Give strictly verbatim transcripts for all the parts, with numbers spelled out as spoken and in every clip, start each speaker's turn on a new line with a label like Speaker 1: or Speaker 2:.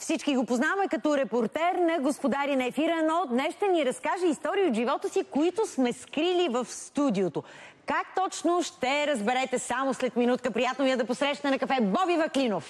Speaker 1: Всички го познаваме като репортер на Господари на ефира, но днес ще ни разкаже истории от живота си, които сме скрили в студиото. Как точно ще разберете само след минутка. Приятно ми е да посрещна на кафе Боби Ваклинов.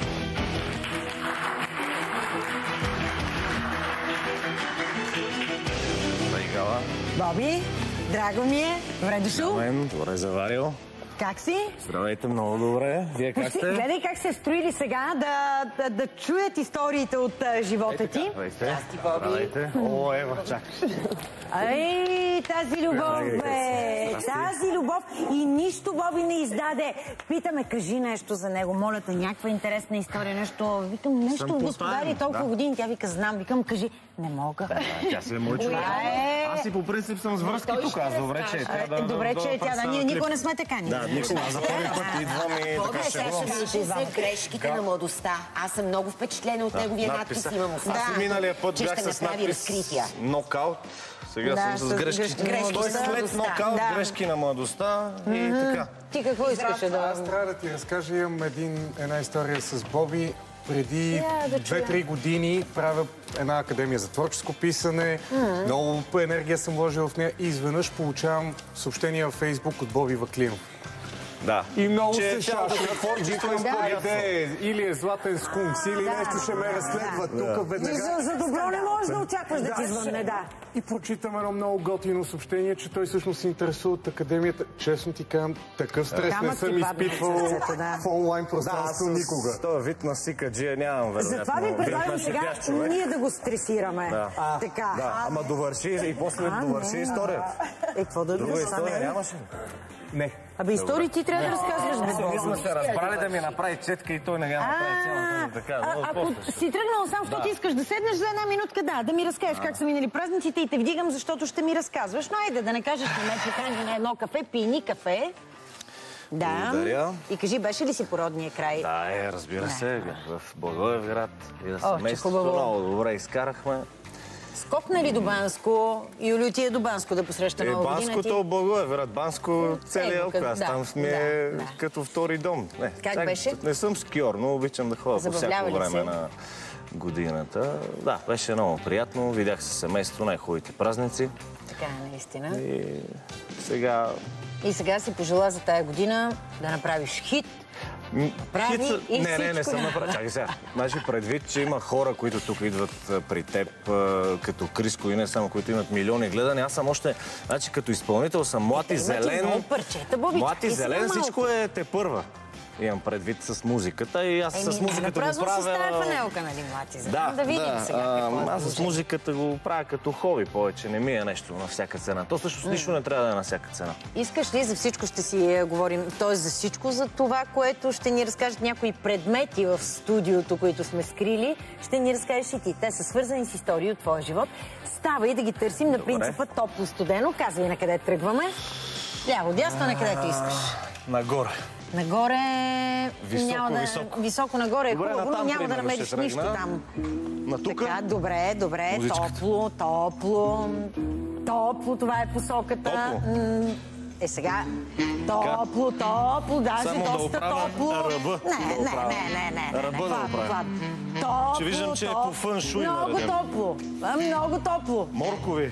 Speaker 1: Боби, драго ми е. Добре дошъл.
Speaker 2: Добре заварил.
Speaker 1: Как си?
Speaker 2: Здравейте, много добре. Вие как сте?
Speaker 1: Гледай как се строили сега да, да, да чуят историите от а, живота
Speaker 2: е,
Speaker 1: ти.
Speaker 2: Здрасти, Боби. Здравейте. О, Ева, чакай.
Speaker 1: Ай, тази любов, бе! Тази любов. И нищо Боби не издаде. Питаме, кажи нещо за него. Моля те, някаква интересна история, нещо. Викам, нещо от Господари, толкова да. години. Тя вика, знам. Викам, кажи, не мога.
Speaker 2: Да, тя се е мой човек. Аз и по принцип съм с връзки тук. Аз добре, че е тя да...
Speaker 1: Добре, че е тя да. Ние никога не сме така.
Speaker 2: Да, никога. За първи път идвам и така ще бъдам.
Speaker 3: Боби, за грешките на младостта. Аз съм много впечатлена от неговия надпис. Имам
Speaker 2: Аз и миналия път бях с надпис нокаут. Сега съм с грешки. Той след нокаут, грешки на младостта и така.
Speaker 1: Ти какво искаш да...
Speaker 4: Аз трябва да ти разкажа, имам една история с Боби. Преди две-три години правя една академия за творческо писане. Много енергия съм вложил в нея и изведнъж получавам съобщения във Фейсбук от Боби Ваклинов.
Speaker 2: Да.
Speaker 4: И много се шаши. Или е златен скункс, или нещо ще ме разследва тук веднага.
Speaker 1: За добро не можеш да очакваш да ти звънне, да.
Speaker 4: И прочитам едно много готино съобщение, че той всъщност се интересува от академията. Честно ти казвам, такъв стрес не съм изпитвал в онлайн пространство никога.
Speaker 2: Този вид на сикаджия нямам вероятно.
Speaker 1: Затова ви предлагам сега ние да го стресираме. Така.
Speaker 2: Ама довърши и после довърши историята.
Speaker 1: Е, какво да
Speaker 2: друга история нямаше?
Speaker 4: Не.
Speaker 1: Абе, истории ти трябва да разказваш, бе.
Speaker 2: Ние сме се разбрали да ми направи четка и той не я направи цялата така.
Speaker 1: Ако си тръгнал сам, защото искаш да седнеш за една минутка, да, да ми разкажеш как са минали празниците и те вдигам, защото ще ми разказваш. Но айде да не кажеш, не ме покани на едно кафе, пийни кафе. Да.
Speaker 2: Благодаря.
Speaker 1: И кажи, беше ли си по родния край?
Speaker 2: Да, е, разбира се, в Благоевград. И да семейството много добре изкарахме.
Speaker 1: Скокна ли до Банско? Юлю ти е до Банско да посреща
Speaker 2: е,
Speaker 1: нова година?
Speaker 2: Банското Благоевград, Банско целия Елкрас.
Speaker 1: Да,
Speaker 2: там сме
Speaker 1: да, да.
Speaker 2: като втори дом. Не,
Speaker 1: как
Speaker 2: чак,
Speaker 1: беше?
Speaker 2: Не съм скиор, но обичам да ходя по всяко време на годината. Да, беше много приятно. Видях се семейство, най-хубавите празници.
Speaker 1: Така, наистина.
Speaker 2: И сега...
Speaker 1: И сега си пожела за тая година да направиш хит. Прави
Speaker 2: Хит...
Speaker 1: и
Speaker 2: не, не, не
Speaker 1: всичко.
Speaker 2: съм направил. Чакай сега. Значи предвид, че има хора, които тук идват при теб, като Криско и не само, които имат милиони гледани. Аз съм още, значи като изпълнител съм млад и зелен. Млад и зелен, всичко е те първа. Имам предвид с музиката и аз
Speaker 1: Еми,
Speaker 2: с музиката го правя...
Speaker 1: Напразно си стара фанелка, нали, млад и зелен?
Speaker 2: Да,
Speaker 1: да видим
Speaker 2: да.
Speaker 1: сега какво
Speaker 2: Аз с музиката го правя като хоби повече. Не ми е нещо на всяка цена. То също нищо не трябва да е на всяка цена.
Speaker 1: Искаш ли за всичко ще си говорим? Т.е. за всичко, за това, което ще ни разкажат някои предмети в студиото, които сме скрили, ще ни разкажеш и ти. Те са свързани с истории от твоя живот. Става и да ги търсим на принципа топло-студено. Казвай на къде тръгваме. Ляво, дясно, на където искаш.
Speaker 2: Нагоре.
Speaker 1: Нагоре...
Speaker 2: Високо,
Speaker 1: няма да...
Speaker 2: високо.
Speaker 1: Високо нагоре е хубаво, но няма да намериш нищо там.
Speaker 2: На тука?
Speaker 1: Така, добре, добре.
Speaker 2: Музичката.
Speaker 1: Топло, топло. Топло, това е посоката.
Speaker 2: Топло?
Speaker 1: Е, сега. Топло, топло, даже
Speaker 2: само
Speaker 1: доста
Speaker 2: да
Speaker 1: топло.
Speaker 2: ръба.
Speaker 1: Не,
Speaker 2: да
Speaker 1: не, не, не, не.
Speaker 2: Ръба да го правя.
Speaker 1: Топло,
Speaker 2: Че виждам, че е по фъншуй
Speaker 1: много
Speaker 2: нареден.
Speaker 1: топло. Много топло.
Speaker 2: Моркови.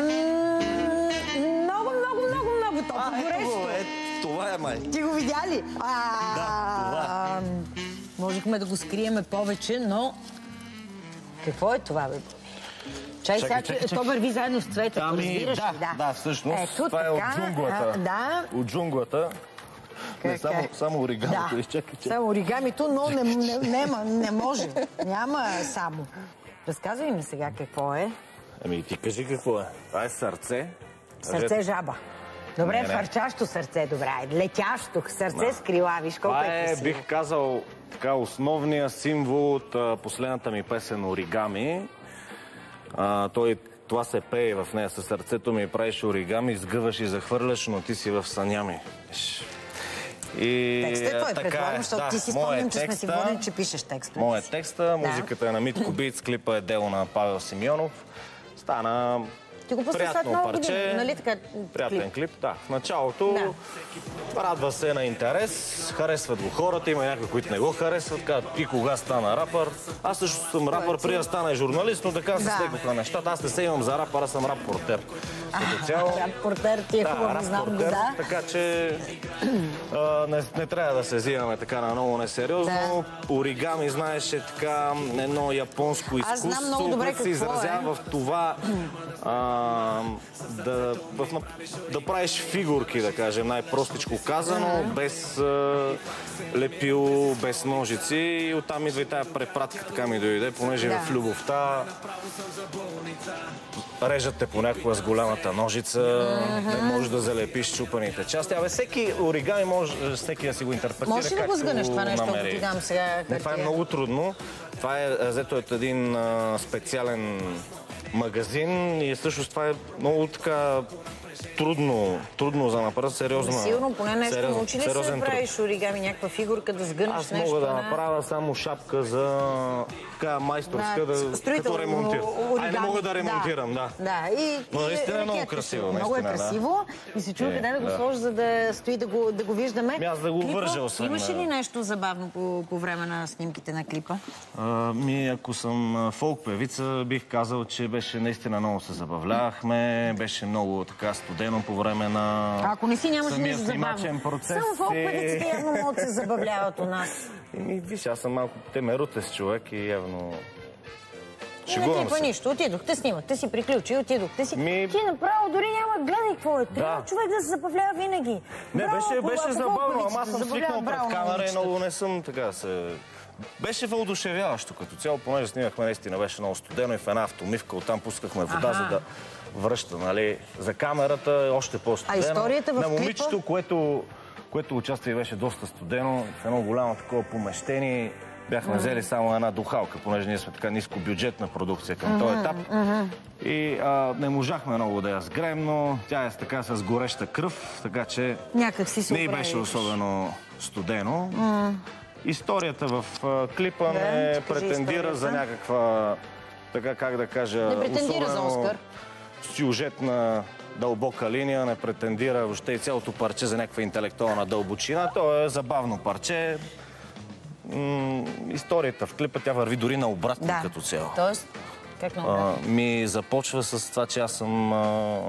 Speaker 1: Много, много, много, много топло.
Speaker 2: А, ето, е, това е май.
Speaker 1: Ти го видя ли? А,
Speaker 2: да, това.
Speaker 1: Можехме да го скриеме повече, но... Какво е това, бе? Чай, сега, че то върви заедно с цветето,
Speaker 2: ами,
Speaker 1: разбираш
Speaker 2: да,
Speaker 1: ли? Да,
Speaker 2: да, всъщност.
Speaker 1: Ето,
Speaker 2: това е
Speaker 1: така,
Speaker 2: от джунглата.
Speaker 1: А, да.
Speaker 2: От джунглата. Не, само, само оригамито.
Speaker 1: Да.
Speaker 2: Изчакай, че...
Speaker 1: Само оригамито, но не, не, не, не може. Няма само. Разказвай ми сега какво е.
Speaker 2: Ами ти кажи какво е. Това е сърце.
Speaker 1: Сърце жаба. Добре,
Speaker 2: не, не.
Speaker 1: Фърчащо сърце, добре. Летящо сърце да. С крила, виж колко
Speaker 2: това
Speaker 1: е
Speaker 2: е,
Speaker 1: красиво.
Speaker 2: бих казал, така, основният символ от а, последната ми песен Оригами. А, той, това се пее в нея. Със сърцето ми правиш оригами, сгъваш и захвърляш, но ти си в съня ми. И,
Speaker 1: текстът е твой,
Speaker 2: така
Speaker 1: предполагам,
Speaker 2: е.
Speaker 1: защото
Speaker 2: Да,
Speaker 1: ти си спомням, че сме си водени, че пишеш текста.
Speaker 2: Моят текста, музиката е на Митко Биц, клипа е дело на Павел Симеонов. Стана
Speaker 1: Ти го пусна след много години, нали така?
Speaker 2: Приятен клип, да. В началото да. Радва се на интерес, харесват го хората, има някои, които не го харесват, казват ти кога стана рапър. Аз също съм рапър, преди да стана журналист, но така се да. Стекоха нещата. Аз не се имам за рапър, аз съм рап-портер.
Speaker 1: Рап-портер ти е хубаво, да, знам го, да.
Speaker 2: Така че а, не, не трябва да се взимаме така на много несериозно. Да. Оригами, знаеш, е така едно японско изкуство, което се изразява е. В това а, да, в, да правиш фигурки, да кажем, най-простичко казано, mm-hmm. без а, лепило, без ножици. И оттам идва и тая препратка, така ми дойде, понеже да. В любовта режат те понякога с голямата ножица, mm-hmm. не можеш да залепиш чупаните части. Абе, всеки оригами може всеки да си го интерпретира.
Speaker 1: Може ли да го сгънеш това нещо, ако ти дам сега?
Speaker 2: Не, това е много трудно. Това е, взето е един а, специален магазин и всъщност това е много така трудно, трудно за напред, сериозно.
Speaker 1: Сигурно, поне нещо научи ли се да правиш оригами, някаква фигурка, да сгънеш нещо?
Speaker 2: Аз мога да направя само шапка за така майсторска, да, като ремонтирам. Ай, не мога да ремонтирам, да.
Speaker 1: Да. И,
Speaker 2: но наистина е много красиво.
Speaker 1: Много е красиво и се чува къде да го сложи, за да стои да го, да го виждаме.
Speaker 2: Аз да го вържа, освен.
Speaker 1: Имаше ли нещо забавно по, по време на снимките на клипа?
Speaker 2: А, ми, ако съм фолк певица, бих казал, че беше наистина много се забавлявахме, беше много така студено по време на
Speaker 1: ако не си, нямаше
Speaker 2: самия
Speaker 1: нищо
Speaker 2: снимачен
Speaker 1: забавно.
Speaker 2: процес.
Speaker 1: Само фолк певиците явно могат да се забавляват у нас.
Speaker 2: Еми, виж, аз съм малко темерутес човек и явно
Speaker 1: шегувам се. Нищо, отидохте, снимахте си, приключи, отидохте си.
Speaker 2: Ми...
Speaker 1: Ти направо дори няма гледай какво е. Трябва да. Човек да се забавлява винаги.
Speaker 2: Не, браво, беше, беше забавно, ама аз съм свикнал пред камера и много не съм така се... Беше въодушевяващо като цяло, понеже снимахме наистина, беше много студено и в една автомивка, оттам пускахме вода, ага. За да връща, нали. За камерата е още по-студено.
Speaker 1: А историята в клипа?
Speaker 2: На момичето, което, което участие беше доста студено, в едно голямо такова помещение, бяхме mm-hmm. взели само една духалка, понеже ние сме така нискобюджетна продукция към mm-hmm. този етап. Mm-hmm. И а, не можахме много да я сгреем, но тя е така с гореща кръв, така че не беше особено студено. Mm. Историята в а, клипа да, не претендира историята. За някаква, така как да кажа,
Speaker 1: не претендира за Оскар.
Speaker 2: Сюжетна дълбока линия, не претендира въобще и цялото парче за някаква интелектуална дълбочина. То е забавно парче. М- историята в клипа, тя върви дори на обратно да. Като цяло.
Speaker 1: Тоест, как на обратно?
Speaker 2: Ми започва с това, че аз съм... А...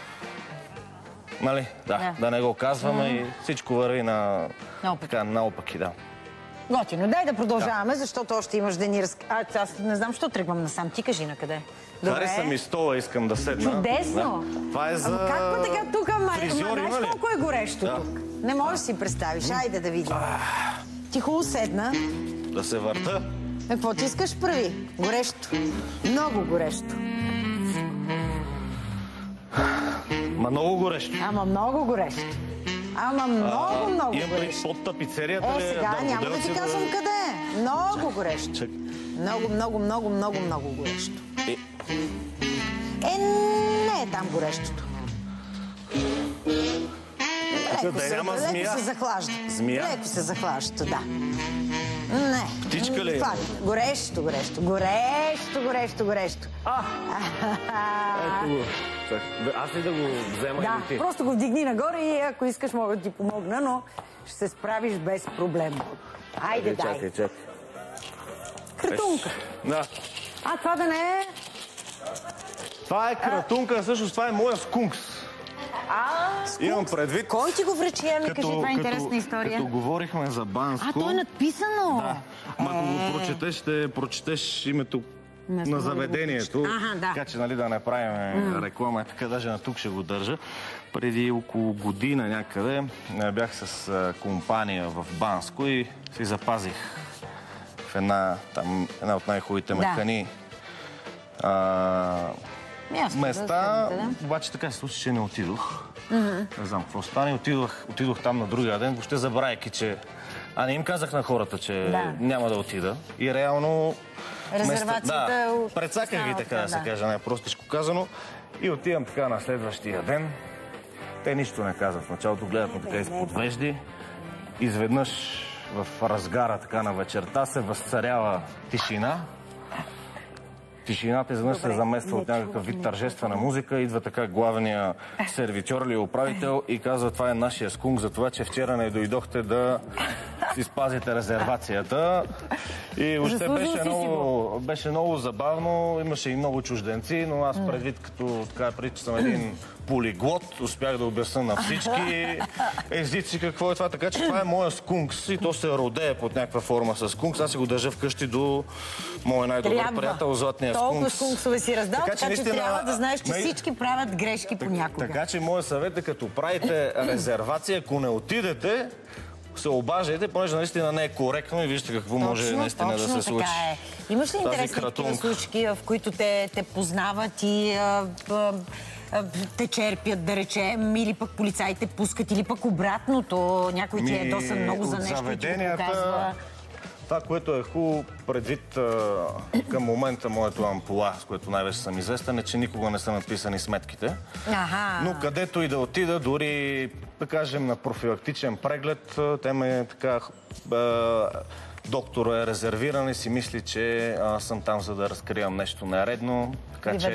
Speaker 2: Нали? Да, да, да не го казваме mm-hmm. и всичко върви на... Така, наопаки, да.
Speaker 1: Готино, дай да продължаваме, да. Защото още имаш денирски... А, аз не знам, що тръгвам насам. Ти кажи на къде.
Speaker 2: Хареса ми стола, искам да седна.
Speaker 1: Чудесно!
Speaker 2: Да. Това е за...
Speaker 1: Ама как па така тук, ама знаеш
Speaker 2: нали?
Speaker 1: Колко е горещо да. Тук? Не можеш да си представиш. Айде да видим. Ти хубаво седна.
Speaker 2: Да се върта.
Speaker 1: Какво ти искаш прави? Горещо. Много горещо.
Speaker 2: Ма много горещо.
Speaker 1: Ама много горещо. Ама много, а, много
Speaker 2: имам
Speaker 1: горещо.
Speaker 2: Имам под тапицерията.
Speaker 1: Е, сега да, няма да ти казвам да... къде. Много чак, горещо. Чак. Много, много, много, много, много горещо.
Speaker 2: Е,
Speaker 1: е не е там горещото. Леко, да се, няма леко змия. Се захлажда.
Speaker 2: Змия?
Speaker 1: Леко се захлажда, да. Не.
Speaker 2: Птичка ли?
Speaker 1: Това, горещо, горещо, горещо, горещо, горещо.
Speaker 2: А! Ето го. Аз ли да го взема
Speaker 1: да,
Speaker 2: или ти?
Speaker 1: Просто го вдигни нагоре и ако искаш мога да ти помогна, но ще се справиш без проблем. Айде, дай.
Speaker 2: Чакай, чакай.
Speaker 1: Кратунка.
Speaker 2: Да.
Speaker 1: А, това да не е...
Speaker 2: Това е кратунка, всъщност това е моя скункс.
Speaker 1: А,
Speaker 2: имам предвид.
Speaker 1: Кой ти го връчи? Ами кажи, това е интересна история.
Speaker 2: Като говорихме за Банско...
Speaker 1: А, то е надписано.
Speaker 2: Да. Ма ако го прочетеш, ще прочетеш името на заведението.
Speaker 1: Ага, да.
Speaker 2: Така че, нали, да не правим mm. реклама. Така даже на тук ще го държа. Преди около година някъде бях с компания в Банско и си запазих в една, там, една от най-хубавите механи да. а, места. Да, да. Обаче така се случи, че не отидох. Mm-hmm. Не знам какво стане. Отидох, отидох там на другия ден, въобще забравяйки, че... А не им казах на хората, че да. Няма да отида. И реално...
Speaker 1: Резервацията...
Speaker 2: Да, прецаках ги, така да, да се каже, най-простичко казано. И отивам така на следващия ден. Те нищо не казват. В началото гледат ме така изпод вежди. Изведнъж в разгара така на вечерта се възцарява тишина. тишината изведнъж се замества от някакъв вид тържествена музика. Идва така главния сервитьор или управител и казва, това е нашия скунк, за това, че вчера не дойдохте да си спазите резервацията. И още беше много, беше много забавно, имаше и много чужденци, но аз предвид като така преди, че съм един полиглот, успях да обясня на всички езици какво е това. Така че това е моя скункс и то се родее под някаква форма с скункс. Аз си го държа вкъщи до моя най-добър приятел, златния скункс.
Speaker 1: Толкова скунксове си раздал, така, така че, че трябва да знаеш, че всички правят грешки понякога.
Speaker 2: Така че моят съвет е, като правите резервация, ако не отидете, се обаждайте, понеже наистина не е коректно и вижте какво точно, може наистина да се случи.
Speaker 1: Е. Имаш ли интересни такива случки, в които те, те познават и а, а, а, те черпят, да речем, или пък полицаите пускат, или пък обратното, някой ти е доста много за нещо и ти го показва?
Speaker 2: Това, което е хубаво предвид а, към момента моето ампула, с което най-вече съм известен, е, че никога не са написани сметките.
Speaker 1: Аха.
Speaker 2: Но където и да отида, дори, да кажем, на профилактичен преглед, те ме така... А, доктор е резервиран и си мисли, че а, съм там, за да разкривам нещо нередно. Така че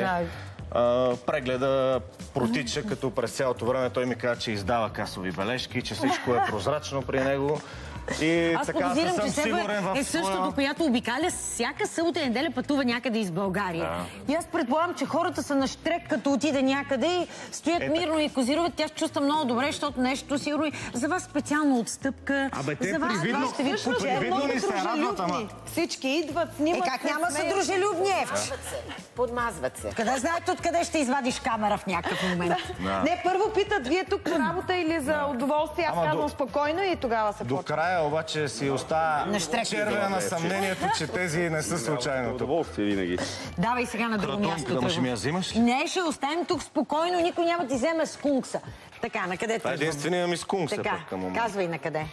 Speaker 2: а, прегледа протича, като през цялото време той ми каза, че издава касови бележки, че всичко е прозрачно при него. И
Speaker 1: аз
Speaker 2: така
Speaker 1: подозирам,
Speaker 2: съм
Speaker 1: че
Speaker 2: сигурен в
Speaker 1: е същото, която обикаля всяка събота и неделя пътува някъде из България. Да. И аз предполагам, че хората са на щрек, като отиде някъде и стоят е, мирно и козируват. Тя се чувства много добре, защото нещо сигурно. За вас специална отстъпка.
Speaker 2: Абе, те
Speaker 1: за вас
Speaker 2: привидно,
Speaker 1: ще ви
Speaker 2: привидно ни се радват, ама.
Speaker 5: Всички идват, снимат.
Speaker 1: Е, как няма са дружелюбни, Евче?
Speaker 3: Подмазват се.
Speaker 1: Къде знаете откъде ще извадиш камера в някакъв момент?
Speaker 5: Да. Не, първо питат, вие тук по работа или за да. удоволствие? Аз казвам до... спокойно и тогава се
Speaker 2: до
Speaker 5: почва.
Speaker 2: До края обаче си остава червена на съмнението, че тези не са случайно.
Speaker 6: Удоволствие винаги.
Speaker 1: Давай сега на друго място.
Speaker 2: Да, ще ми я взимаш?
Speaker 1: Не, ще оставим тук спокойно, никой няма ти вземе скункса. Така, на къде
Speaker 2: това е единствения ми скункс е пък към момента.
Speaker 1: Казвай на къде.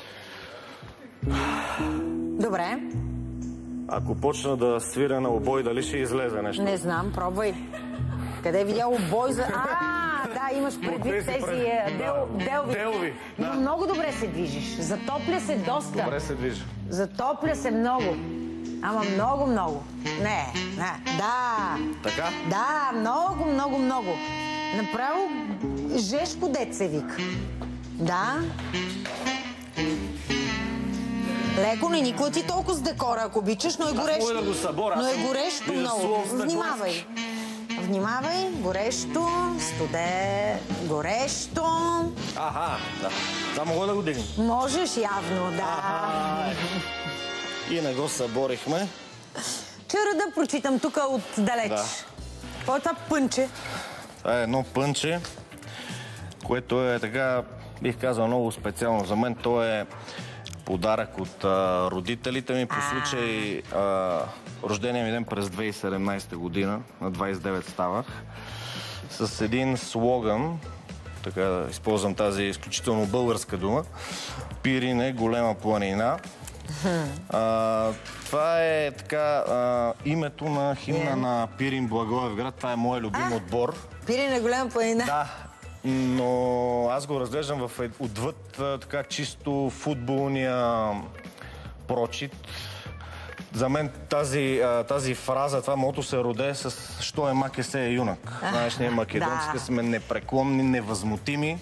Speaker 1: Добре.
Speaker 2: Ако почна да свиря на обой, дали ще излезе нещо?
Speaker 1: Не знам, пробвай. Къде е видял обой за... А, да, имаш предвид тези делви.
Speaker 2: Делви.
Speaker 1: Но много добре се движиш. Затопля се доста.
Speaker 2: Добре се движи.
Speaker 1: Затопля се много. Ама много, много. Не, не, да.
Speaker 2: Така?
Speaker 1: Да, много, много, много. Направо жешко дет се вика. Да. Леко, не никога ти толкова с декора, ако обичаш, но е горещо.
Speaker 2: Да го събора,
Speaker 1: но е горещо много. Внимавай. Внимавай, горещо, студе, горещо.
Speaker 2: Аха, да. Това мога да го дигнем?
Speaker 1: Можеш явно, да.
Speaker 2: Аха. И не го съборихме.
Speaker 1: Чара да прочитам тук отдалеч. Да. Какво е това пънче?
Speaker 2: Това е едно пънче, което е така, бих казал, много специално за мен. То е подарък от а, родителите ми по случай а, рождения ми ден през две хиляди и седемнадесета година, на двадесет и девет ставах, с един слоган, така използвам тази изключително българска дума, Пирин е голема планина. А, това е така а, името на химна yeah. на Пирин Благоевград. Това е мой любим а, отбор.
Speaker 1: Пирин е голема планина?
Speaker 2: Да. Но аз го разглеждам в отвъд така чисто футболния прочит. За мен тази, тази фраза, това мото се роде с «Що е мак е се е юнак». Знаеш, ние македонците да. сме непреклонни, невъзмутими.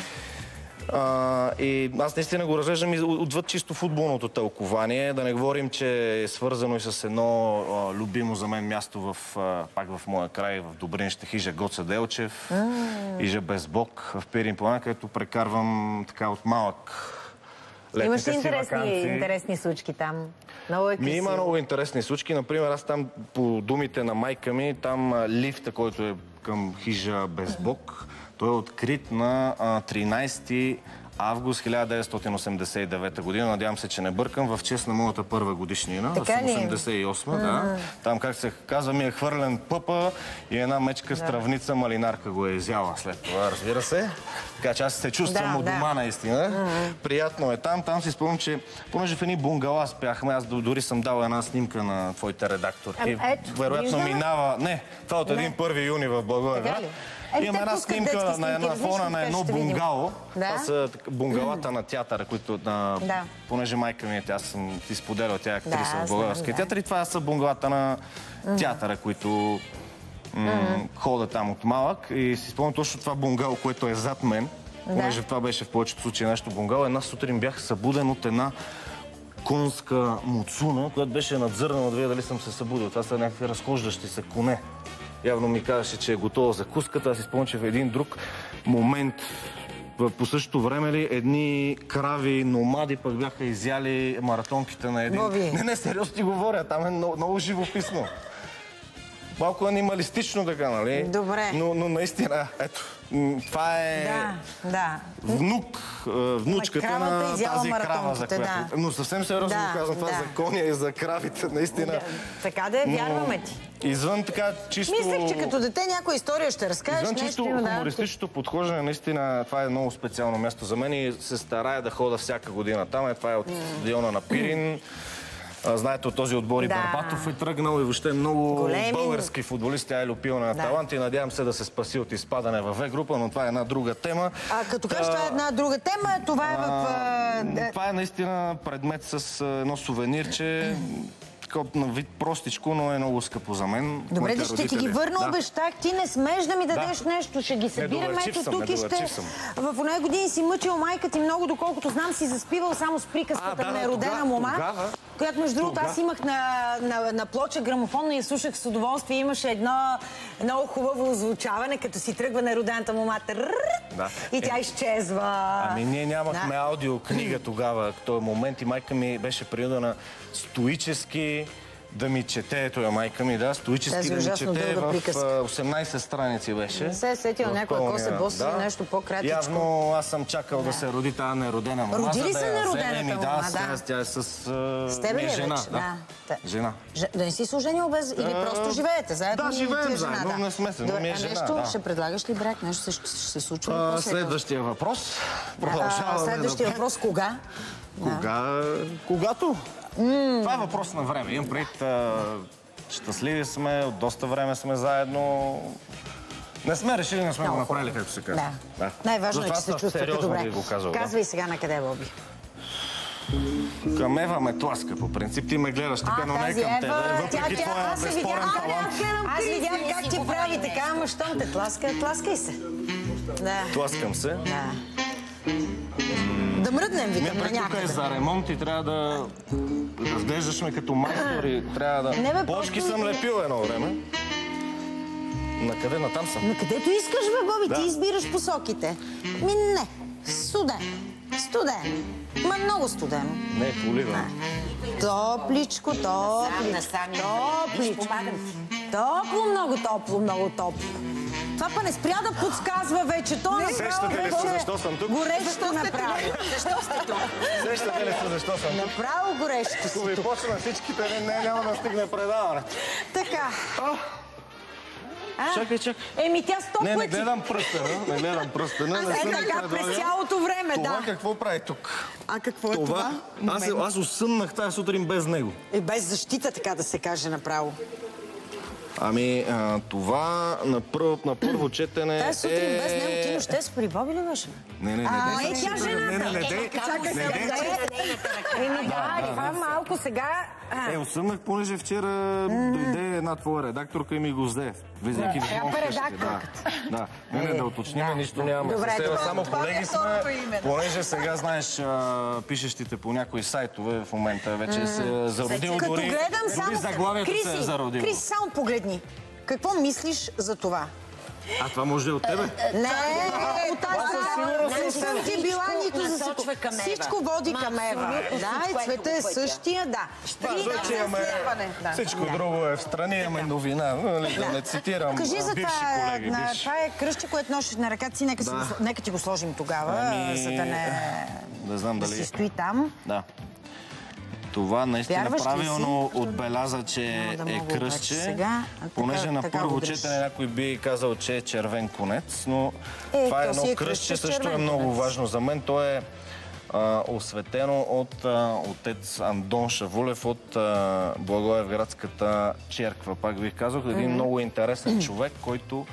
Speaker 2: А, и аз наистина го разглеждам и отвъд чисто футболното тълкование. Да не говорим, че е свързано и с едно а, любимо за мен място в, а, пак в моя край, в Добринща хижа Гоце Делчев, mm. хижа без Бог в Пирин планина, където прекарвам така от малък летните си
Speaker 1: интересни,
Speaker 2: ваканции.
Speaker 1: Имаш ли интересни случки там? Много е
Speaker 2: ми има много интересни случки. Например, аз там по думите на майка ми, там лифта, който е към хижа без Бог, той е открит на тринадесети август хиляда деветстотин осемдесет и девета година. Надявам се, че не бъркам, в чест на моята първа годишнина. Аз съм осемдесет и осма, да. Там, как се казва, ми е хвърлен пъпа и една мечка с травница малинарка го е изяла след това, разбира се. Така че аз се чувствам да, у дома, да. наистина. Mm-hmm. Приятно е там. Там си спомням, че понеже в едни бунгала спяхме, аз дори съм дал една снимка на твоите редакторки.
Speaker 1: Ето,
Speaker 2: вероятно минава... Не, това от един първи юни в Благоевград. Имам една снимка на фона на едно бунгало. Това са бунгалата на театъра, които, понеже майка ми е, аз съм ти споделял, тя е актриса в българския театър, и това са бунгалата на театъра, които ходят там от малък. И си спомням точно това бунгало, което е зад мен, понеже това беше в повечето случаи нещо бунгало. Една сутрин бях събуден от една конска муцуна, която беше надзърнала да видя дали съм се събудил. Това са някакви разхождащи се коне. Явно ми казаше, че е готова за куската. Аз си спомням, че в един друг момент, по същото време ли, едни крави номади пък бяха изяли маратонките на един...
Speaker 1: Боби.
Speaker 2: Не, не, сериозно ти говоря, там е много, много живописно. Малко анималистично така, нали?
Speaker 1: Добре.
Speaker 2: Но, но наистина, ето, това е
Speaker 1: да, да.
Speaker 2: внук, внучката на тази крава, за която... Да. Но съвсем сериозно
Speaker 1: да,
Speaker 2: го казвам, това да. За коня и за кравите, наистина. Да.
Speaker 1: Така да я вярваме ти.
Speaker 2: Извън така чисто...
Speaker 1: Мислех, че като дете някоя история ще разкажеш.
Speaker 2: Извън чисто
Speaker 1: нещо,
Speaker 2: хумористичното да. Подхождане, наистина, това е много специално място за мен и се старая да хода всяка година там. Това е от стадиона на Пирин. Знаете, от този отбор и да. Барбатов е тръгнал и въобще много големи български футболисти, а е любил на да. Талант и надявам се да се спаси от изпадане в В група, но това е една друга тема.
Speaker 1: А като кажеш, това е една друга тема, това е в...
Speaker 2: А, това е наистина предмет с едно сувенирче. На вид простичко, но е много скъпо за мен.
Speaker 1: Добре, да ще ти ги върна, да. Обещах. Ти не смееш да ми дадеш да. Нещо. Ще ги събираме. Ето тук и ще... В оная години си мъчил майка ти много, доколкото знам, си заспивал само с приказката на неродена мома. Тогава... Която, между другото, аз имах на, на, на плоча грамофон и я слушах с удоволствие. Имаше едно много хубаво озвучаване, като си тръгва неродената мома. Да. И тя е... изчезва.
Speaker 2: Ами ние нямахме да. Аудиокнига тогава. В този момент и майка ми беше принудена стоически да ми чете, той е майка ми, да, стоически да ми чете в осемнайсет страници беше.
Speaker 1: Не се е сетил някой косе боси или нещо по-кратичко.
Speaker 2: Явно аз съм чакал да се роди тази неродена мама.
Speaker 1: Роди ли се неродената мама?
Speaker 2: Да, тя е с жена. Жена.
Speaker 1: Да не си служенил без... Или просто живеете заедно?
Speaker 2: Да, живеем заедно, не сме се, но ми е жена.
Speaker 1: Нещо ще предлагаш ли брак? Нещо ще се случва ли после?
Speaker 2: Следващия въпрос. Продължаваме.
Speaker 1: Следващия въпрос кога?
Speaker 2: Кога? Когато? Mm. Това е въпрос на време. Имам пред, щастливи сме, от доста време сме заедно. Не сме решили, не сме го направили, както се казва. Да. Да.
Speaker 1: Най-важно е, че се чувствате добре. Казвай
Speaker 2: да.
Speaker 1: Сега на къде, Боби.
Speaker 2: Към Ева ме тласка, по принцип. Ти ме гледаш така, но не към тебе. Въпреки твоя безспорен талант.
Speaker 1: Аз видях как ти прави така, ама щом те тласка, тласкай се.
Speaker 2: Тласкам се.
Speaker 1: Да. Да мръднем, викам, на някъде.
Speaker 2: Тук е за ремонт и трябва да разглеждаш ме като майстор и трябва да... Плочки съм лепил едно време. Накъде? Натам съм.
Speaker 1: Накъдето искаш, бе, Боби, ти избираш посоките. Ми не. Студен. Студен. Ма много студено.
Speaker 2: Не, поливам.
Speaker 1: Топличко, топличко. Топличко. Топло, много топло, много топло. Това па не спря да подсказва вече. То направо
Speaker 2: Сещате ли се защо съм тук?
Speaker 1: Горещо направо.
Speaker 3: Защо сте тук?
Speaker 2: Сещате ли се защо съм тук?
Speaker 1: Направо горещо си тук.
Speaker 2: Ако ви почна всичките, не, няма да стигне предаването.
Speaker 1: Така.
Speaker 2: Чакай, чакай.
Speaker 1: Еми тя сто пъти.
Speaker 2: Не, не гледам пръстена. Не гледам пръстена.
Speaker 1: Е така, през цялото време, да.
Speaker 2: Това какво прави тук?
Speaker 1: А какво е това?
Speaker 2: Аз осъмнах тази сутрин без него.
Speaker 1: И без защита, така да се каже направо.
Speaker 2: Ами, а, това на първо, на първо четене е...
Speaker 1: Тази сутрин без него ти въобще с при Боби ли беше?
Speaker 2: Не, не, не.
Speaker 1: А, не, тя жената.
Speaker 2: Не, не, не, не.
Speaker 1: Чакай се, Еми да, това малко сега...
Speaker 2: Е, осъмнах, понеже вчера дойде една твоя редакторка и ми го взе. Влизайки в
Speaker 1: това редакторката.
Speaker 2: Да, не, не, да уточним, нищо нямаме.
Speaker 1: Добре,
Speaker 2: само колеги сме, понеже сега, знаеш, пишещите по някои сайтове в момента вече се зародил, дори заглавието се е зародило.
Speaker 1: Криси, само погледни. Какво мислиш за това?
Speaker 2: А това може да е от тебе?
Speaker 1: Не, от тази не съм ти била нито за всичко води към Ева. Да, и цвета е същия, да.
Speaker 2: Всичко друго е в страни, имаме новина. Да не цитирам бивши колеги.
Speaker 1: Това е кръстче, което носиш на ръката си. Нека ти го сложим тогава, за да не си стои там.
Speaker 2: Да. Това наистина правилно отбеляза, че е кръстче, понеже на първо четене някой би казал, че е червен конец, но това е едно кръстче, също е много важно за мен. То е осветено от отец Андон Шавулев от Благоевградската черква. Пак бих казал, един много интересен човек, който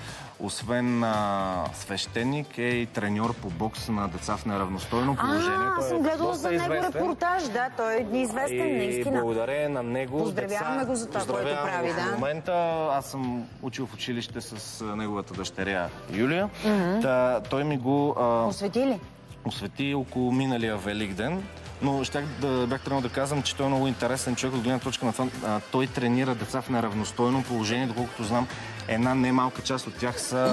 Speaker 2: освен а, свещеник, е и треньор по бокс на деца в неравностойно положение.
Speaker 1: А, аз съм гледала за него репортаж, да, той е известен, наистина.
Speaker 2: И благодарение на него
Speaker 1: поздравяваме
Speaker 2: деца,
Speaker 1: го за това, което прави, да.
Speaker 2: В момента аз съм учил в училище с неговата дъщеря Юлия. Mm-hmm. Та, той ми го... А,
Speaker 1: освети ли?
Speaker 2: Освети около миналия Великден. Но щях да, бях трябвало да казвам, че той е много интересен човек от гледна точка на това. А, той тренира деца в неравностойно положение, доколкото знам, една немалка част от тях са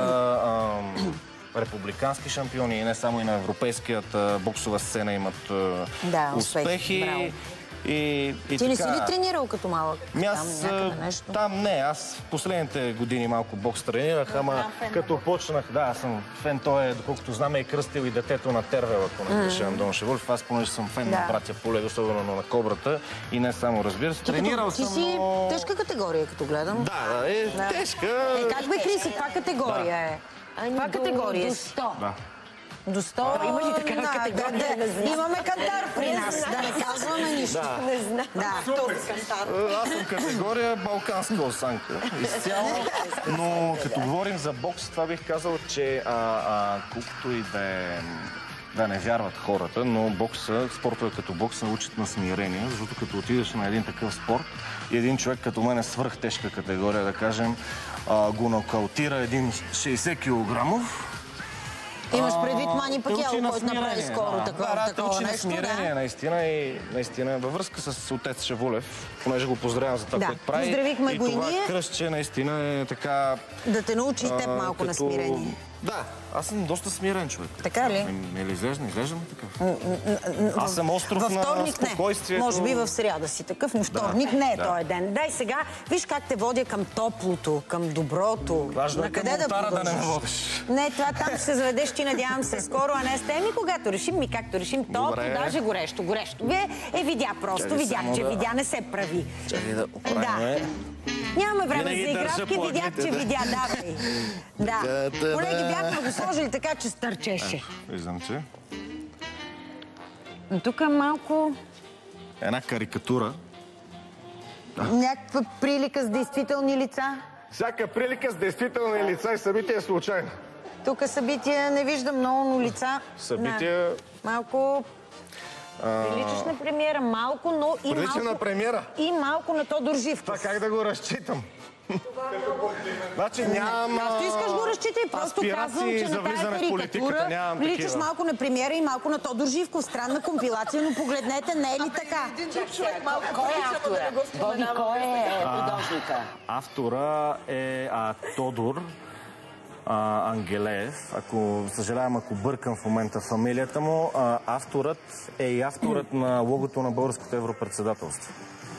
Speaker 2: а, републикански шампиони и не само и на европейската боксова сцена имат а,
Speaker 1: да,
Speaker 2: успехи. И, и
Speaker 1: Ти
Speaker 2: така...
Speaker 1: не си ли тренирал като малък?
Speaker 2: Ми аз, там, нещо? Там не, аз в последните години малко бокс тренирах, ама да, като почнах, да, аз съм фен, той е, доколкото знаме, и кръстил и детето на Тервел, ако не беше Андон Шеволев. Аз понеже съм фен да. на братя Полеви, особено на Кобрата и не само, разбира се. Тренирал
Speaker 1: ти
Speaker 2: съм,
Speaker 1: си
Speaker 2: но...
Speaker 1: тежка категория, като гледам.
Speaker 2: Да, да, е да. тежка.
Speaker 1: Е, как бе, Криси, каква категория да. е? Каква категория?
Speaker 3: До сто.
Speaker 2: Да.
Speaker 1: До сто?
Speaker 3: А, има ли такава да, категория?
Speaker 1: Да, да. Имаме кантар при нас, да не казваме нищо.
Speaker 2: Да.
Speaker 3: Не знам.
Speaker 1: Да.
Speaker 2: Аз съм категория балканска осанка. Изцяло. Но като говорим за бокс, това бих казал, че а, а, колкото и да е... да не вярват хората, но бокса, спортове като бокса учат на смирение, защото като отидеш на един такъв спорт и един човек като мен е свръхтежка категория, да кажем, а, го нокаутира един шейсет килограмов.
Speaker 1: Имаш предвид Мани Пакиало, който направи скоро
Speaker 2: да,
Speaker 1: такова,
Speaker 2: да,
Speaker 1: такова
Speaker 2: учи
Speaker 1: нещо,
Speaker 2: на смирение,
Speaker 1: да?
Speaker 2: наистина, и наистина във връзка с отец Шевулев, понеже го поздравявам за това,
Speaker 1: да.
Speaker 2: което прави.
Speaker 1: Поздравихме
Speaker 2: и
Speaker 1: го и
Speaker 2: това
Speaker 1: ние.
Speaker 2: кръстче наистина е така...
Speaker 1: Да те научи
Speaker 2: а,
Speaker 1: теб малко
Speaker 2: като...
Speaker 1: на смирение.
Speaker 2: Да, аз съм доста смирен човек.
Speaker 1: Така ли?
Speaker 2: Не, не ли изглежда? Изглеждам такъв. Аз съм остров на спокойствието.
Speaker 1: Не. Може би в сряда си такъв, но вторник да, не е да. този ден. Дай сега, виж как те водя към топлото, към доброто.
Speaker 2: Важно е към ултара да не ме водиш.
Speaker 1: Не, това там ще се заведеш, ти надявам се скоро, а не с теми, когато решим, ми както решим, топло, даже горещо, горещо. Вие е видя просто, Чави видях, че да... видя не се прави.
Speaker 2: Чави да оправим.
Speaker 1: Да. Нямаме време
Speaker 2: Винаги
Speaker 1: за играчки, видях, че
Speaker 2: да.
Speaker 1: видя, давай. Да. Колеги, бяхме го сложили така, че стърчеше.
Speaker 2: Виждам, че.
Speaker 1: Но тук е малко...
Speaker 2: Една карикатура.
Speaker 1: Някаква прилика с действителни лица.
Speaker 2: Всяка прилика с действителни лица и събитие е случайно.
Speaker 1: Тук събития не виждам много, но лица...
Speaker 2: Събития...
Speaker 1: Малко... Приличаш на премиера, малко, но и
Speaker 2: Прилича
Speaker 1: малко...
Speaker 2: на премиера.
Speaker 1: И малко на Тодор Живков.
Speaker 2: Това как да го разчитам? Значи нямам...
Speaker 1: Както искаш го разчитай, просто казвам, че на тази карикатура приличаш малко на премиера и малко на Тодор Живков. Странна компилация, но погледнете, не е ли така?
Speaker 3: Кой е автора? Боби, кой е художника?
Speaker 2: Автора е Тодор А, Ангелеев. Ако, съжалявам, ако бъркам в момента фамилията му, а, авторът е и авторът на логото на българското европредседателство.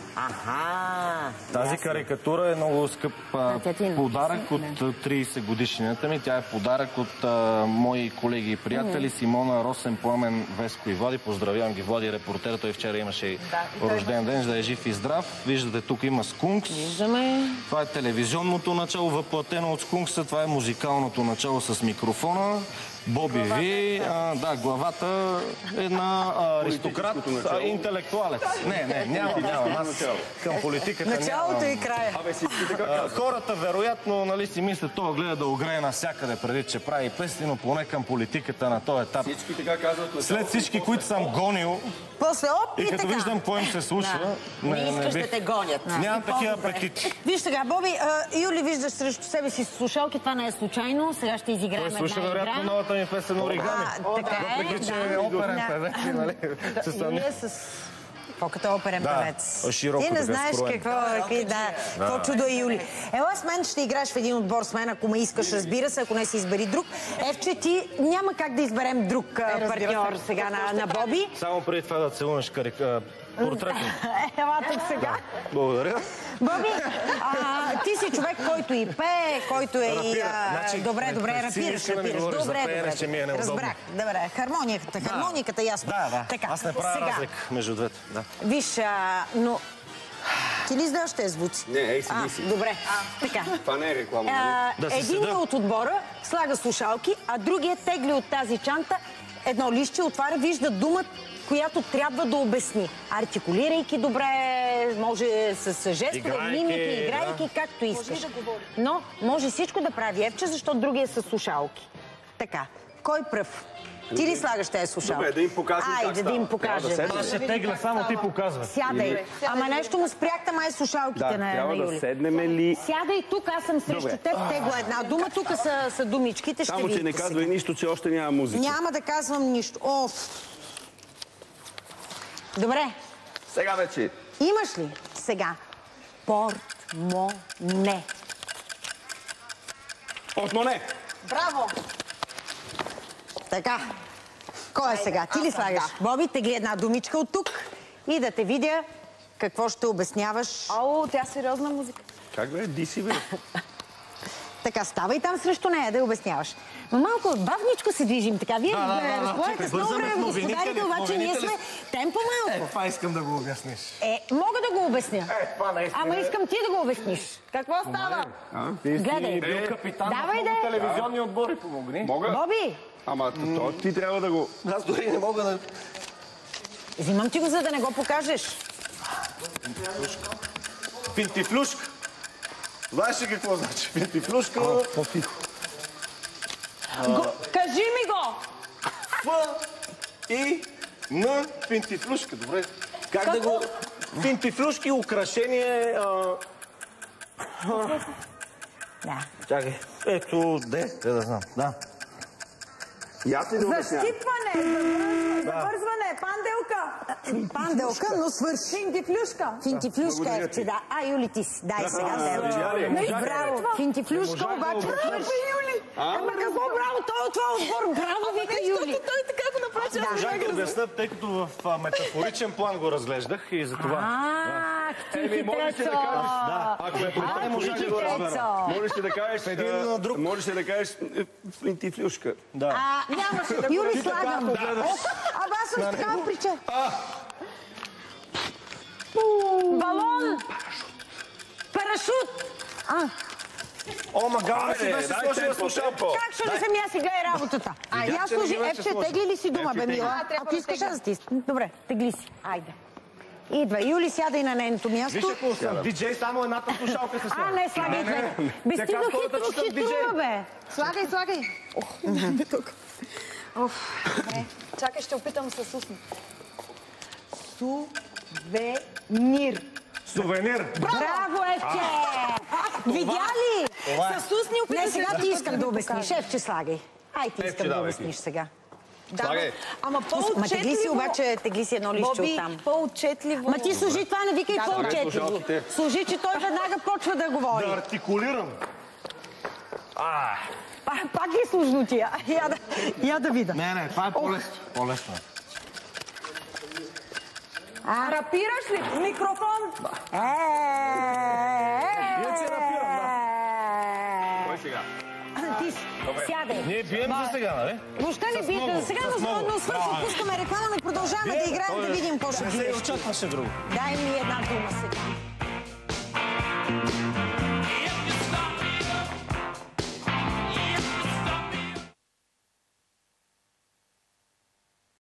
Speaker 3: Аха!
Speaker 2: Тази
Speaker 3: ясно.
Speaker 2: карикатура е много скъп а, подарък от тридесет годишнината ми. Тя е подарък от а, мои колеги и приятели Симона, Росен, Пламен, Веско и Влади. Поздравявам ги, Влади, репортер. Той вчера имаше и да, рожден ден, да е жив и здрав. Виждате, тук има Скункс.
Speaker 1: Виждаме.
Speaker 2: Това е телевизионното начало, въплатено от Скункса. Това е музикалното начало с микрофона. Боби Ви, а, да, главата е на а, аристократ, а, интелектуалец. Не, не, няма, няма. Аз към политиката нямам.
Speaker 1: Началото и края.
Speaker 2: А, хората, вероятно, нали си мислят, това гледа да огрее навсякъде преди, че прави песни, но поне към политиката на този етап.
Speaker 6: Всички така казват.
Speaker 2: След всички, които съм гонил,
Speaker 1: после оп и,
Speaker 2: и като
Speaker 1: така.
Speaker 2: виждам какво им се случва,
Speaker 3: да.
Speaker 2: не,
Speaker 3: не искаш
Speaker 2: не
Speaker 3: да те гонят.
Speaker 2: Нямам такива апетити.
Speaker 1: Виж сега, Боби, а, Юли, виждаш срещу себе си слушалки, това не е случайно. Сега ще изиграем една игра.
Speaker 2: Той слуша, вероятно, новата ми песен Оригами.
Speaker 1: Така е.
Speaker 2: Въпреки, че е оперен певец, нали?
Speaker 1: Юли е с... По-като оперен певец.
Speaker 2: Широко,
Speaker 1: ти не
Speaker 2: така,
Speaker 1: знаеш
Speaker 2: скроен.
Speaker 1: какво, какви, да, какво чудо е Юли. Ела с мен ще играеш в един отбор с мен, ако ме искаш, разбира се, ако не си избери друг. Евче, ти няма как да изберем друг е, партньор сега на, на Боби.
Speaker 2: Само преди това да целунеш карика... портрет.
Speaker 1: Ела тук сега.
Speaker 2: Благодаря.
Speaker 1: Боби, а, ти си човек, който и пее, който е и... А,
Speaker 2: значи,
Speaker 1: добре, добре,
Speaker 2: не,
Speaker 1: рапираш,
Speaker 2: да
Speaker 1: рапираш. Добре, добре.
Speaker 2: Че ми е
Speaker 1: разбрах. Добре, хармонията,
Speaker 2: да.
Speaker 1: хармониката, ясно.
Speaker 2: Да, да.
Speaker 1: Така,
Speaker 2: аз не правя
Speaker 1: сега,
Speaker 2: разлика между двете. Да.
Speaker 1: Виж, а, но... Ти ли знаеш тези звуци?
Speaker 6: Не, ей си, си.
Speaker 1: Добре, така.
Speaker 6: Това не е реклама,
Speaker 1: А,
Speaker 2: да
Speaker 1: Единият от отбора слага слушалки, а другият тегли от тази чанта едно лище, отваря, вижда дума, която трябва да обясни. Артикулирайки добре, може с жестове, мимики, играйки, да. Както искаш. Да но може всичко да прави Евче, защото другия са слушалки. Така, кой пръв? Ти ли слагаш тези слушалки?
Speaker 6: Добре, да им покажем как
Speaker 1: Айде, да им покажем.
Speaker 2: Аз ще тегля, само ти показвай.
Speaker 1: Сядай. Ама нещо му спряхте май слушалките
Speaker 6: да,
Speaker 1: на,
Speaker 6: трябва
Speaker 1: на Юли.
Speaker 6: Да седнем ли...
Speaker 1: Сядай тук, аз съм срещу теб, тегла една дума. Тук са, са думичките, ще
Speaker 6: само,
Speaker 1: видите.
Speaker 6: Само, че не казвай нищо, че още няма музика.
Speaker 1: Няма да казвам нищо. Оф. Добре.
Speaker 6: Сега вече.
Speaker 1: Имаш ли сега портмоне?
Speaker 6: Портмоне!
Speaker 5: Браво!
Speaker 1: Така. Кой е сега? Ти ли слагаш? Да. Боби, тегли една думичка от тук и да те видя какво ще обясняваш.
Speaker 5: Ало, тя сериозна музика.
Speaker 6: Как бе? Ди си, бе?
Speaker 1: Така, ставай там срещу нея да я обясняваш. Но малко бавничко се движим така. Вие
Speaker 2: да, да, да,
Speaker 1: разполагате с много време, господарите, обаче ние сме темпо малко.
Speaker 2: Е, това искам да го обясниш.
Speaker 1: Е, мога да го обясня.
Speaker 2: Е, това наистина.
Speaker 1: Ама искам ти да го обясниш. Какво става? Гледай.
Speaker 2: Ти бил капитан
Speaker 1: Давай,
Speaker 2: на много
Speaker 1: да.
Speaker 2: телевизионни отбори, помогни.
Speaker 6: Мога?
Speaker 1: Боби!
Speaker 6: Ама то, ти трябва да го...
Speaker 2: Аз дори не мога да...
Speaker 1: Взимам ти го, за да не го покажеш.
Speaker 2: Финтифлюшка. Знаеш ли какво значи финтифлюшка?
Speaker 6: По-тихо.
Speaker 5: Кажи ми го!
Speaker 2: Ф и Н финтифлюшка. Добре. Как да го... Финтифлюшки, украшение...
Speaker 1: Да.
Speaker 2: Чакай. Ето, де? Де да знам. Да.
Speaker 6: И аз ли да обяснявам?
Speaker 5: Защипване, завързване, завързване, панделка.
Speaker 1: Панделка, но свърши.
Speaker 5: Финтифлюшка.
Speaker 1: Финтифлюшка е, че да. А, Юли, ти си. Дай сега. Браво. Финтифлюшка, обаче свърши. Ама какво браво? Той от това отбор. Браво, вика Юли.
Speaker 5: Той така го направи.
Speaker 2: Не можах да обясня, тъй като в метафоричен план го разглеждах и за това.
Speaker 1: Ах, ти хитрецо.
Speaker 2: Ако е при не можах да го разбера.
Speaker 6: Можеш ли да кажеш...
Speaker 2: Един на друг.
Speaker 6: Можеш ли да кажеш финтифлюшка?
Speaker 2: Да.
Speaker 1: Нямаше да Юли, слагам. Абе, аз съм с такава прича. Балон. Парашут.
Speaker 2: О, мага,
Speaker 6: бе,
Speaker 2: беше сложила слушалка.
Speaker 1: Как ще не съм аз си гледай работата? А я служи, Епче, тегли ли си дума, бе, мила? Ако искаш аз ти. Добре, тегли си. Айде. Идва. Юли, сядай на нейното място.
Speaker 2: Виж, ако съм диджей, само едната слушалка се слага.
Speaker 1: А, не, слагай две. Бе, стига хитро, хитрума, бе.
Speaker 5: Слагай, слагай. Ох, тук. Оф, добре. Чакай, ще опитам с устни. Сувенир.
Speaker 2: Сувенир.
Speaker 1: Браво, Евче! Видя ли?
Speaker 5: С устни опитам.
Speaker 1: Не, сега ти искам да обясниш. Евче, слагай. Ай, ти искам да обясниш сега.
Speaker 6: Слагай.
Speaker 5: Ама по-отчетливо.
Speaker 1: Ма тегли си обаче, тегли си едно листче оттам.
Speaker 5: Боби, по-отчетливо.
Speaker 1: Ма ти служи това, не викай по-отчетливо.
Speaker 6: слушалките.
Speaker 1: Служи, че той веднага почва да говори.
Speaker 2: Да артикулирам.
Speaker 1: Пак е сложно тия. Я да, я да видя.
Speaker 2: Не, не, това е по-лесно. По-лесно.
Speaker 5: А, рапираш ли? Микрофон.
Speaker 2: Иначе рапирам, да.
Speaker 6: Кой сега?
Speaker 1: Ти сядай.
Speaker 2: Ние бием за сега, нали?
Speaker 1: Въобще не биете. Сега но свърши, пускаме реклама, но продължаваме да играем, да видим какво ще
Speaker 2: Не се
Speaker 1: биеш.
Speaker 2: очакваше друго.
Speaker 1: Дай ми една дума сега.